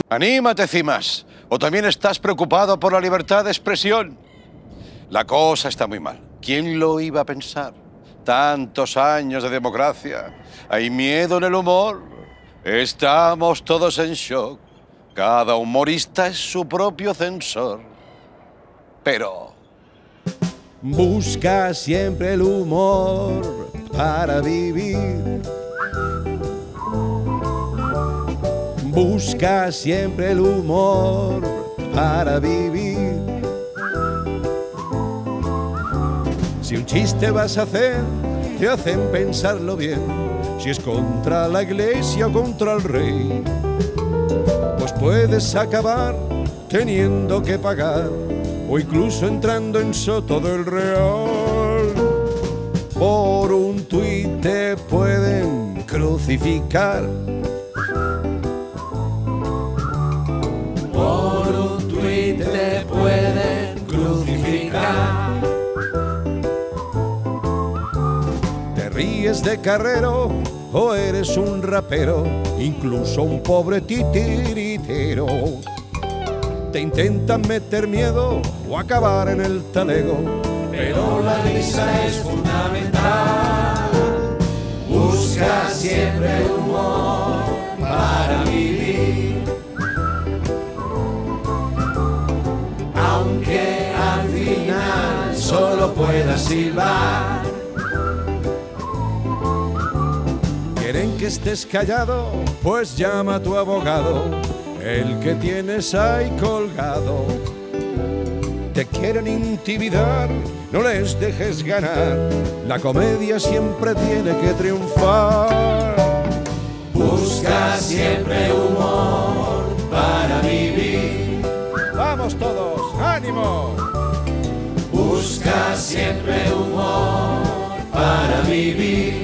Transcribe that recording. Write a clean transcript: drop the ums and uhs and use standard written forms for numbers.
Anímate, Cimas. ¿O también estás preocupado por la libertad de expresión? La cosa está muy mal. ¿Quién lo iba a pensar? Tantos años de democracia. Hay miedo en el humor. Estamos todos en shock. Cada humorista es su propio censor. Pero... busca siempre el humor para vivir. Busca siempre el humor para vivir. Si un chiste vas a hacer, te hacen pensarlo bien. Si es contra la iglesia o contra el rey, pues puedes acabar teniendo que pagar o incluso entrando en Soto del Real. Por un tuit te pueden crucificar. Por un tuit te pueden crucificar. ¿Te ríes de Carrero o eres un rapero? Incluso un pobre titiritero. Te intentan meter miedo o acabar en el talego, Pero la risa es fundamental. Busca siempre el humor para vivir. Aunque al final solo puedas silbar. ¿quieren que estés callado? Pues llama a tu abogado, el que tienes ahí colgado. Te quieren intimidar, no les dejes ganar. La comedia siempre tiene que triunfar. Busca siempre humor para vivir. ¡Vamos todos! ¡Ánimo! Busca siempre humor para vivir.